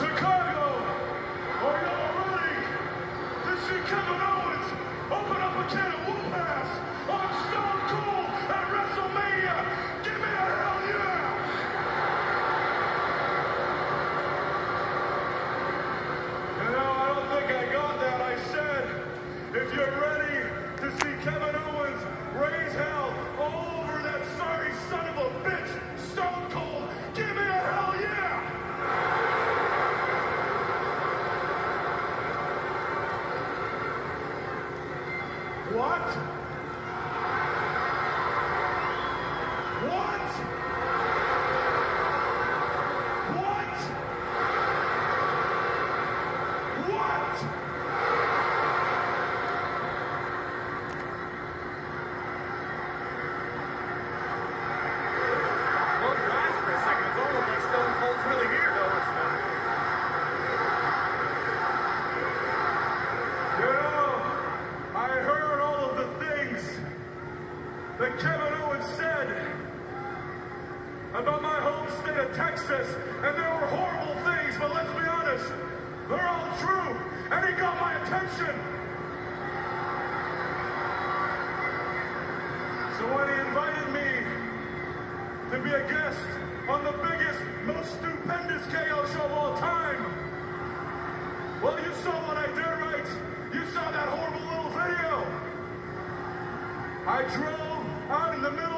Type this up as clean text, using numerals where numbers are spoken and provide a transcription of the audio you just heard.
Chicago, are y'all ready to see Kevin Owens open up a can of whoop ass on Stone Cold at WrestleMania? Give me a hell yeah! You know, I don't think I got that. I said, if you're ready to see Kevin Owens raise hell all over that sorry son of a bitch, Stone Cold, give me a hell yeah! What? What? What? What? Close your eyes for a second. It's almost like Stone Cold's really here, though, isn't it? You know, I heard all of the things that Kevin Owens said about my home state of Texas, and they were horrible things, but let's be honest, they're all true, and he got my attention. So when he invited me to be a guest on the biggest, most stupendous KO show of all time, well, you saw what I did, right? You saw that horrible little video. I drove out in the middle